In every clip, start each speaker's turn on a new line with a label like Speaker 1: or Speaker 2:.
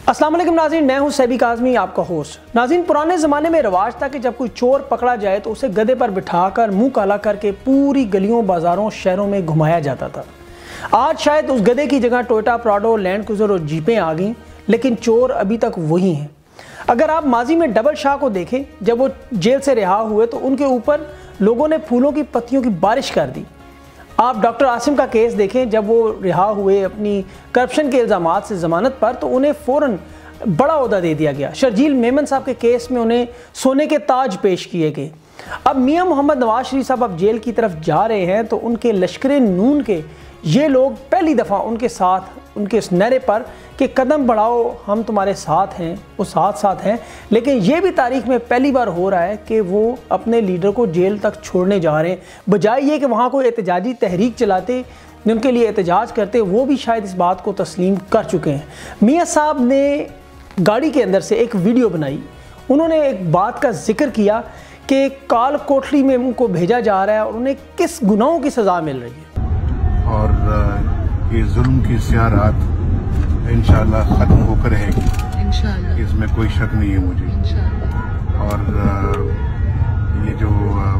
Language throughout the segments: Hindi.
Speaker 1: अस्सलाम वालेकुम नाज़रीन, मैं हूं सैबी काज़मी, आपका होस्ट। नाज़रीन, पुराने ज़माने में रिवाज था कि जब कोई चोर पकड़ा जाए तो उसे गधे पर बिठाकर मुंह काला करके पूरी गलियों, बाज़ारों, शहरों में घुमाया जाता था। आज शायद उस गधे की जगह टोयोटा प्राडो, लैंड क्रूज़र और जीपें आ गईं, लेकिन चोर अभी तक वही हैं। अगर आप माजी में डबल शाह को देखें, जब वो जेल से रिहा हुए तो उनके ऊपर लोगों ने फूलों की पत्तियों की बारिश कर दी। आप डॉक्टर आसिम का केस देखें, जब वो रिहा हुए अपनी करप्शन के इल्ज़ामात से ज़मानत पर, तो उन्हें फ़ौरन बड़ा ओहदा दे दिया गया। शर्जील मेमन साहब के केस में उन्हें सोने के ताज पेश किए गए। अब मियां मोहम्मद नवाज शरीफ साहब अब जेल की तरफ जा रहे हैं, तो उनके लश्कर नून के ये लोग पहली दफ़ा उनके साथ, उनके इस नारे पर कि कदम बढ़ाओ हम तुम्हारे साथ हैं, वो साथ साथ हैं। लेकिन ये भी तारीख में पहली बार हो रहा है कि वो अपने लीडर को जेल तक छोड़ने जा रहे हैं, बजाय ये कि वहाँ कोई एहतजाजी तहरीक चलाते, जिनके लिए एहतजाज करते, वो भी शायद इस बात को तस्लीम कर चुके हैं। मियाँ साहब ने गाड़ी के अंदर से एक वीडियो बनाई। उन्होंने एक बात का जिक्र किया कि काल कोठरी में उनको भेजा जा रहा है और उन्हें किस गुनाहों की सज़ा मिल रही है।
Speaker 2: और ये जुल्म की सियारात इंशाअल्लाह ख़त्म होकर रहेगी, इंशाअल्लाह, इसमें कोई शक नहीं है मुझे। और ये जो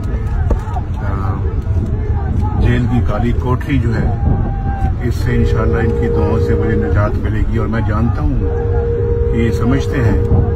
Speaker 2: जेल की काली कोठरी जो है, इससे इंशाअल्लाह इनकी दुआओं से मुझे निजात मिलेगी। और मैं जानता हूँ कि ये समझते हैं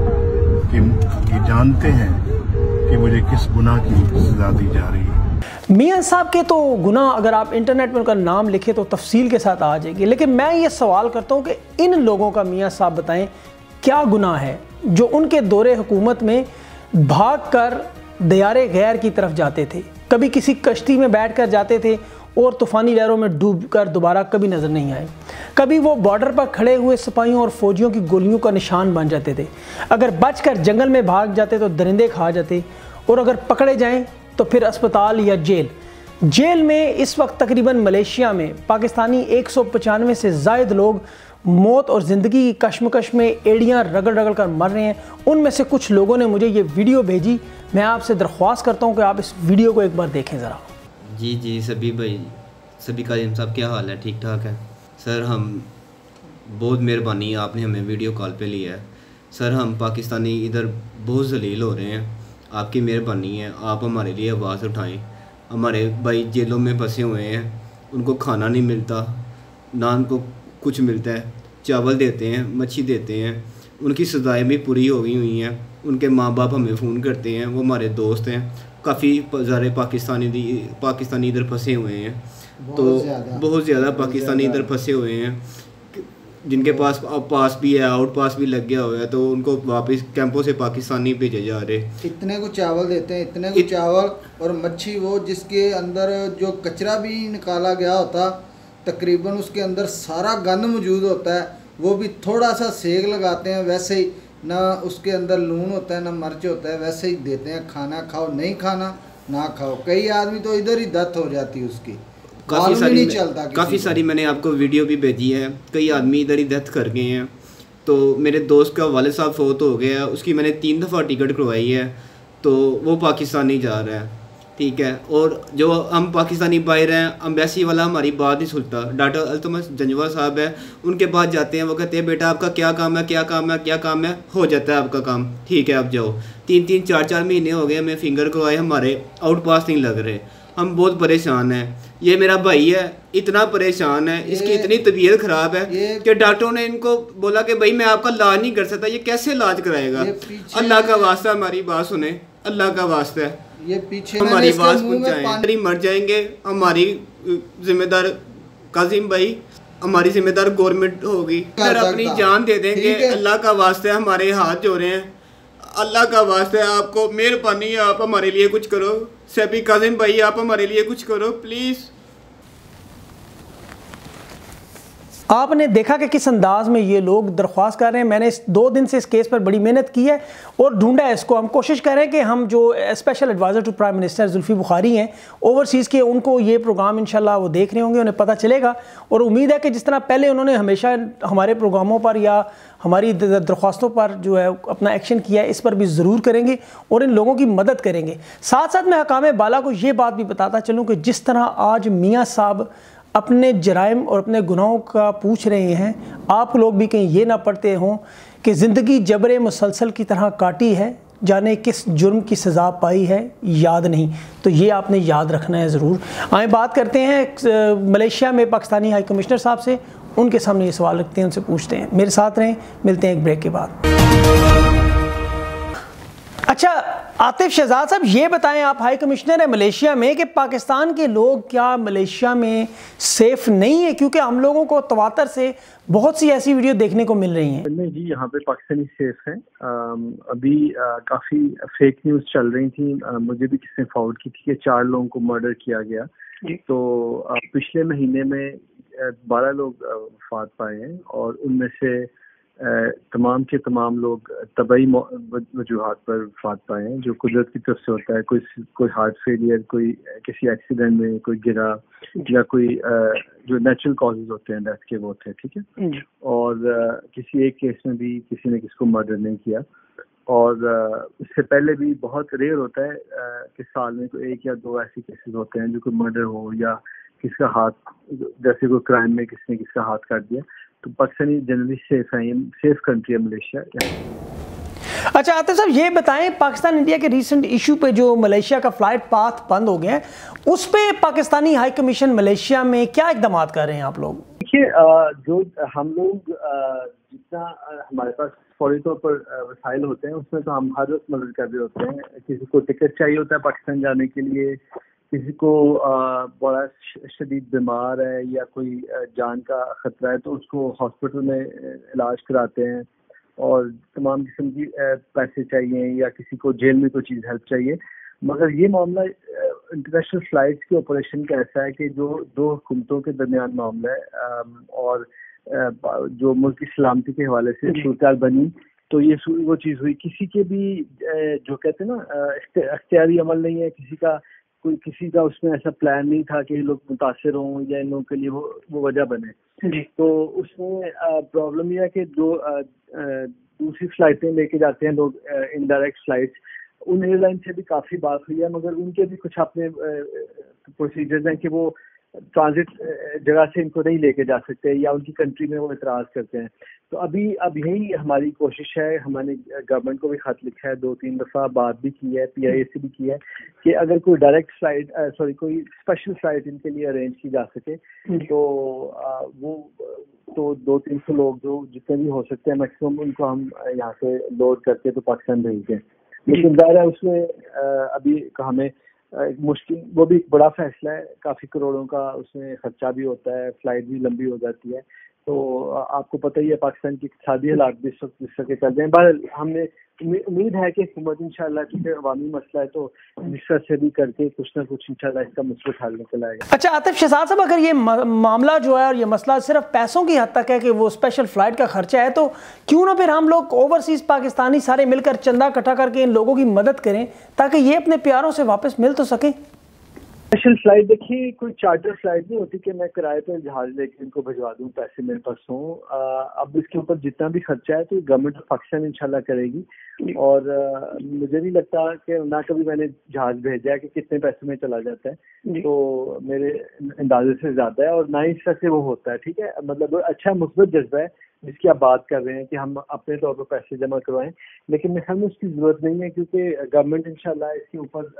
Speaker 2: कि ये जानते हैं कि मुझे किस गुनाह की सज़ा दी जा रही है।
Speaker 1: मियाँ साहब के तो गुनाह अगर आप इंटरनेट में उनका नाम लिखें तो तफसील के साथ आ जाएगी, लेकिन मैं ये सवाल करता हूँ कि इन लोगों का मियाँ साहब बताएं क्या गुनाह है जो उनके दौरे हुकूमत में भाग कर दयारे गैर की तरफ जाते थे, कभी किसी कश्ती में बैठ कर जाते थे और तूफ़ानी लहरों में डूब कर दोबारा कभी नज़र नहीं आए। कभी वो बॉर्डर पर खड़े हुए सिपाहियों और फौजियों की गोलियों का निशान बन जाते थे। अगर बचकर जंगल में भाग जाते तो दरिंदे खा जाते, और अगर पकड़े जाएं तो फिर अस्पताल या जेल में इस वक्त तकरीबन मलेशिया में पाकिस्तानी 195 से ज़ायद लोग मौत और ज़िंदगी की कश्मकश में एड़ियाँ रगड़ रगड़ कर मर रहे हैं। उनमें से कुछ लोगों ने मुझे ये वीडियो भेजी। मैं आपसे दरख्वास्त करता हूँ कि आप इस वीडियो को एक बार देखें ज़रा।
Speaker 3: जी सभी भाई, सभी काजिम साहब क्या हाल है? ठीक ठाक है सर। हम बहुत मेहरबानी है, आपने हमें वीडियो कॉल पे लिया है सर। हम पाकिस्तानी इधर बहुत जलील हो रहे हैं, आपकी मेहरबानी है, आप हमारे लिए आवाज़ उठाएं। हमारे भाई जेलों में फंसे हुए हैं, उनको खाना नहीं मिलता, ना उनको कुछ मिलता है। चावल देते हैं, मच्छी देते हैं, उनकी सज़ाएं भी पूरी हो गई हुई हैं। उनके माँ बाप हमें फ़ोन करते हैं, वो हमारे दोस्त हैं। काफ़ी सारे पाकिस्तानी इधर फंसे हुए हैं, तो बहुत ज़्यादा पाकिस्तानी इधर फंसे हुए हैं, जिनके पास भी है, आउट पास भी लग गया हुआ है, तो उनको वापस कैंपों से पाकिस्तानी भेजे जा रहे।
Speaker 4: इतने को चावल देते हैं, इतने को चावल और मच्छी, वो जिसके अंदर जो कचरा भी निकाला गया होता, तकरीबन उसके अंदर सारा गंद मौजूद होता है, वो भी थोड़ा सा सेक लगाते हैं, वैसे ही ना उसके अंदर लून होता है ना मिर्च होता है, वैसे ही देते हैं। खाना खाओ, नहीं खाना ना खाओ। कई आदमी तो इधर ही डेथ हो जाती है उसकी,
Speaker 3: काफ़ी सारी मैंने आपको वीडियो भी भेजी है। कई आदमी इधर ही डेथ कर गए हैं। तो मेरे दोस्त का वालिद साहब फोत हो गया, उसकी मैंने 3 दफ़ा टिकट करवाई है, तो वो पाकिस्तानी जा रहा है, ठीक है। और जो हम पाकिस्तानी बाहर हैं, अम्बेसी वाला हमारी बात नहीं सुनता। डॉक्टर अल्तमस जंजवा साहब है, उनके पास जाते हैं, वो कहते हैं बेटा आपका क्या काम है, क्या काम है, क्या काम है, हो जाता है आपका काम, ठीक है आप जाओ। 3-3, 4-4 महीने हो गए हमें फिंगर करवाए, हमारे आउट पास नहीं लग रहे, हम बहुत परेशान हैं। ये मेरा भाई है, इतना परेशान है, इसकी इतनी तबीयत ख़राब है कि डॉक्टरों ने इनको बोला कि भाई मैं आपका इलाज नहीं कर सकता, ये कैसे इलाज कराएगा? अल्लाह का वास्ता हमारी बात सुने, अल्लाह का वास्ता है,
Speaker 4: ये पीछे
Speaker 3: हमारी आवाज़ पहुँचाएं। मर जाएंगे, हमारी जिम्मेदार काजिम भाई, हमारी जिम्मेदार गवर्नमेंट होगी, अगर अपनी जान दे देंगे। अल्लाह का वास्ता है, हमारे हाथ जोड़े हैं, अल्लाह का वास्ता है, आपको मेहरबानी है, आप हमारे लिए कुछ करो। सभी काजिम भाई आप हमारे लिए कुछ करो प्लीज़।
Speaker 1: आपने देखा कि किस अंदाज में ये लोग दरख्वास्त कर रहे हैं। मैंने इस 2 दिन से इस केस पर बड़ी मेहनत की है और ढूंढा है इसको। हम कोशिश कर रहे हैं कि हम जो special adviser to prime minister Zulfi Bukhari हैं ओवरसीज़ के, उनको ये प्रोग्राम इंशाल्लाह वो देख रहे होंगे, उन्हें पता चलेगा। और उम्मीद है कि जिस तरह पहले उन्होंने हमेशा हमारे प्रोग्रामों पर या हमारी दरख्वास्तों पर जो है अपना एक्शन किया है, इस पर भी ज़रूर करेंगे और इन लोगों की मदद करेंगे। साथ साथ मैं हकाम बाला को ये बात भी बताता चलूँ कि जिस तरह आज मियाँ साहब अपने जराइम और अपने गुनाहों का पूछ रहे हैं, आप लोग भी कहीं ये ना पढ़ते हों कि ज़िंदगी जबरे मुसलसल की तरह काटी है, जाने किस जुर्म की सज़ा पाई है याद नहीं। तो ये आपने याद रखना है ज़रूर। आए बात करते हैं मलेशिया में पाकिस्तानी हाई कमिश्नर साहब से, उनके सामने ये सवाल रखते हैं, उनसे पूछते हैं। मेरे साथ रहें, मिलते हैं एक ब्रेक के बाद। अच्छा आतिफ शहजाद साहब, ये बताएं, आप हाई कमिश्नर हैं मलेशिया में, कि पाकिस्तान के लोग क्या मलेशिया में सेफ़ नहीं है? क्योंकि हम लोगों को तवातर से बहुत सी ऐसी वीडियो देखने को मिल रही हैं।
Speaker 5: नहीं जी, यहाँ पे पाकिस्तानी सेफ हैं। अभी काफ़ी फेक न्यूज़ चल रही थी, मुझे भी किसी ने फॉरवर्ड की थी कि 4 लोगों को मर्डर किया गया। तो पिछले महीने में 12 लोग वफात पाए हैं और उनमें से तमाम के तमाम लोग तबई वजूहात पर वफात पाए हैं, जो कुदरत की तरफ से होता है। कोई हार्ट फेलियर, कोई किसी एक्सीडेंट में कोई गिरा, या कोई जो नेचुरल कॉजेज होते हैं डेथ के, वो थे। ठीक है। और किसी एक केस में भी किसी ने किसको मर्डर नहीं किया। और इससे पहले भी बहुत रेयर होता है कि साल में कोई 1 या 2 ऐसे केसेस होते हैं जो कोई मर्डर हो या किसका हाथ, जैसे कोई क्राइम में किसने किसका हाथ काट दिया। तो पाकिस्तानी जनरली सेफ है, ये सेफ कंट्री है मलेशिया।
Speaker 1: अच्छा आतिफ साहब, ये बताएं, पाकिस्तान इंडिया के रीसेंट इशू पे जो मलेशिया का फ्लाइट पाथ बंद हो गया है, उस पे पाकिस्तानी हाई कमीशन मलेशिया में क्या इकदाम कर रहे हैं आप लोग?
Speaker 5: देखिए, जो हम लोग जितना हमारे पास फौरी तौर पर वसाइल होते हैं, उसमें तो हम हर वक्त मदद कर रहे होते हैं। किसी को टिकट चाहिए होता है पाकिस्तान जाने के लिए, किसी को बड़ा शदीद बीमार है या कोई जान का खतरा है तो उसको हॉस्पिटल में इलाज कराते हैं, और तमाम किस्म की पैसे चाहिए या किसी को जेल में कोई चीज़ हेल्प चाहिए। मगर ये मामला इंटरनेशनल फ्लाइट्स के ऑपरेशन का ऐसा है कि जो 2 हुकूमतों के दरमियान मामला है, और जो मुल्क की सलामती के हवाले से सूरत बनी, तो ये वो चीज़ हुई। किसी के भी जो कहते हैं ना अख्तियारी अमल नहीं है, किसी का उसमें ऐसा प्लान नहीं था कि लोग मुतासिर हों या इन लोगों के लिए वो वजह बने। तो उसमें प्रॉब्लम यह है कि जो दूसरी फ्लाइटें लेके जाते हैं लोग, इनडायरेक्ट फ्लाइट्स, उन एयरलाइन से भी काफ़ी बात हुई है, मगर उनके भी कुछ अपने प्रोसीजर्स हैं कि वो ट्रांजिट जगह से इनको नहीं लेके जा सकते या उनकी कंट्री में वो इतराज़ करते हैं। तो अब यही हमारी कोशिश है, हमने गवर्नमेंट को भी खत लिखा है, 2-3 दफ़ा बात भी की है, PIA से भी की है, कि अगर कोई डायरेक्ट फ्लाइट कोई स्पेशल फ्लाइट इनके लिए अरेंज की जा सके, तो वो तो 200-300 लोग जो जितने भी हो सकते हैं मैक्सिमम, उनको हम यहाँ से लोड करके तो पाकिस्तान भेज दें। लेकिन ज़ाहिर है उसमें अभी हमें मुश्किल, वो भी एक बड़ा फैसला है, काफ़ी करोड़ों का उसमें खर्चा भी होता है, फ्लाइट भी लंबी हो जाती है। तो आपको पता ही है पाकिस्तान की इक़्तिसादी हालात भी इस वक्त के चल रहे हैं। बहरहाल हमें उम्मीद है कि हुकूमत इंशाल्लाह, क्योंकि अवामी मसला है, तो जिस तरह से भी करके कुछ ना कुछ इंशाल्लाह इसका मुस्बत हल निकल आएगा।
Speaker 1: अच्छा आतिफ शहजाद साहब, अगर ये मामला जो है और ये मसला सिर्फ पैसों की हद तक है कि वो स्पेशल फ्लाइट का खर्चा है, तो क्यों ना फिर हम लोग ओवरसीज़ पाकिस्तानी सारे मिलकर चंदा इकट्ठा करके इन लोगों की मदद करें ताकि ये अपने प्यारों से वापस मिल तो सकें।
Speaker 5: स्पेशल फ्लाइट, देखिए कोई चार्टर फ्लाइट नहीं होती कि मैं किराए पर जहाज लेके इनको भिजवा दूं, पैसे मेरे पास हों। अब इसके ऊपर जितना भी खर्चा है तो गवर्नमेंट ऑफ पाकिस्तान इंशाल्लाह करेगी। और मुझे नहीं लगता कि ना कभी मैंने जहाज भेजा है कि कितने पैसे में चला जाता है, तो मेरे अंदाजे से ज़्यादा है और ना ही इस तरह से वो होता है। ठीक है, मतलब अच्छा मुस्बत जज्बा है जिसकी आप बात कर रहे हैं कि हम अपने तौर पर पैसे जमा करवाएं, लेकिन मेरे ख्याल में उसकी ज़रूरत नहीं है, क्योंकि गवर्नमेंट इंशाल्लाह इसके ऊपर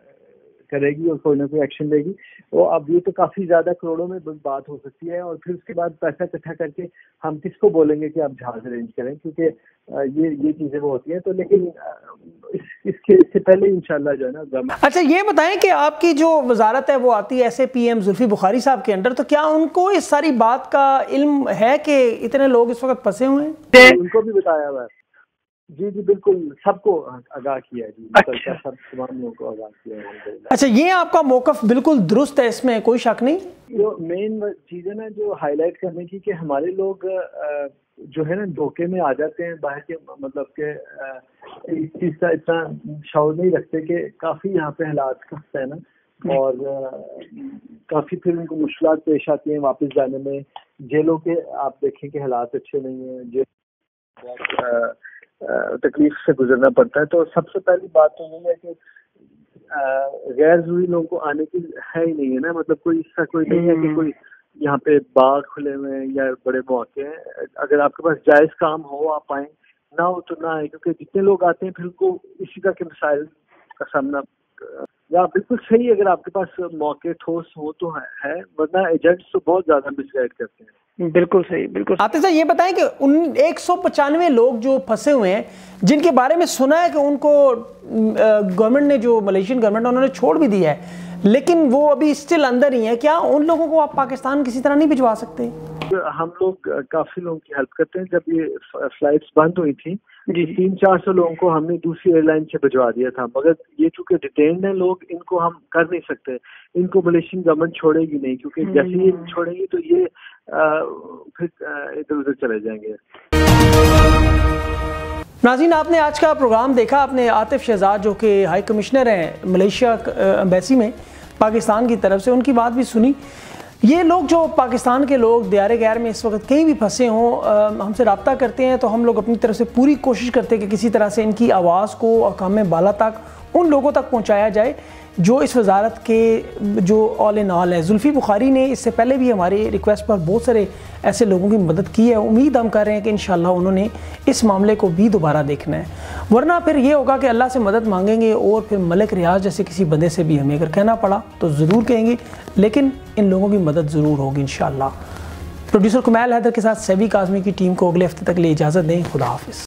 Speaker 5: करेगी और कोई ना कोई एक्शन लेगी। तो अब ये तो काफ़ी ज़्यादा करोड़ों में बात हो सकती है, और फिर उसके बाद पैसा इकट्ठा करके हम किसको बोलेंगे कि आप जहाज अरेंज करें, क्योंकि ये चीज़ें वो होती हैं। तो लेकिन इससे पहले इंशाल्लाह जो है ना गवर्नमेंट।
Speaker 1: अच्छा ये बताएं कि आपकी जो वजारत है वो आती है SAPM जुल्फी बुखारी साहब के अंडर, तो क्या उनको इस सारी बात का इल्म है कि इतने लोग इस वक्त फंसे हुए हैं?
Speaker 5: उनको भी बताया हुआ है जी बिल्कुल, सबको आगाह किया है जी। अच्छा। सब तमाम लोगों को आगाह किया है।
Speaker 1: अच्छा, ये आपका मौकफ बिल्कुल दुरुस्त है, इसमें कोई शक नहीं।
Speaker 5: जो मेन चीज़ है ना जो हाईलाइट करने की, कि हमारे लोग जो है ना धोखे में आ जाते हैं बाहर के, मतलब के इस चीज़ का इतना शौर नहीं रखते कि काफ़ी यहाँ पे हालात सख्त है ना, और काफ़ी फिर उनको मुश्किलात पेश आती हैं वापस जाने में। जेलों के आप देखें कि हालात अच्छे नहीं हैं, जेल तकलीफ से गुजरना पड़ता है। तो सबसे पहली बात तो ये है कि गैर जरूरी लोगों को आने की है ही नहीं है ना, मतलब कोई इसका कोई नहीं है कि कोई यहाँ पे बाग खुले हुए हैं या बड़े मौके हैं, अगर आपके पास जायज़ काम हो आप आएँ, ना हो तो ना आए, क्योंकि जितने लोग आते हैं फिर उनको इसी का के मसाइल का सामना। या बिल्कुल सही, अगर आपके पास मौके ठोस हो तो है, वरना एजेंट्स तो बहुत ज़्यादा मिसगाइड करते हैं।
Speaker 1: बिल्कुल सही, बिल्कुल। आते साहब ये बताएं कि उन 195 लोग जो फंसे हुए हैं, जिनके बारे में सुना है कि उनको गवर्नमेंट ने, जो मलेशियन गवर्नमेंट उन्होंने छोड़ भी दिया है, लेकिन वो अभी स्टिल अंदर ही है, क्या उन लोगों को आप पाकिस्तान किसी तरह नहीं भिजवा सकते?
Speaker 5: हम लोग काफी लोगों की हेल्प करते हैं। जब ये फ्लाइट्स बंद हुई थी, 300-400 लोगों को हमने दूसरी एयरलाइन से भिजवा दिया था, मगर ये चूंकि डिटेन्ड है लोग, इनको हम कर नहीं सकते, इनको मलेशियन गवर्नमेंट छोड़ेगी नहीं, क्योंकि जैसे ये छोड़ेगी तो ये फिर इधर उधर चले जाएंगे।
Speaker 1: नाज़रीन, आपने आज का प्रोग्राम देखा, आपने आतिफ शहजाद जो कि हाई कमिश्नर हैं मलेशिया एम्बेसी में पाकिस्तान की तरफ से, उनकी बात भी सुनी। ये लोग जो पाकिस्तान के लोग दियारे गैर में इस वक्त कहीं भी फंसे हों, हमसे रब्ता करते हैं तो हम लोग अपनी तरफ से पूरी कोशिश करते हैं कि किसी तरह से इनकी आवाज़ को अकाम बाला तक, उन लोगों तक पहुँचाया जाए जो इस वजारत के जो ऑल इन ऑल है। जुल्फ़ी बुखारी ने इससे पहले भी हमारी रिक्वेस्ट पर बहुत सारे ऐसे लोगों की मदद की है। उम्मीद हम कर रहे हैं कि इंशाअल्लाह उन्होंने इस मामले को भी दोबारा देखना है, वरना फिर ये होगा कि अल्लाह से मदद मांगेंगे और फिर मलिक रियाज जैसे किसी बंदे से भी हमें अगर कहना पड़ा तो ज़रूर कहेंगे, लेकिन इन लोगों की मदद ज़रूर होगी इंशाअल्लाह। प्रोड्यूसर कुमैल हैदर के साथ सैबी काज़मी की टीम को अगले हफ्ते तक लिए इजाज़त दें। खुदा हाफिज़।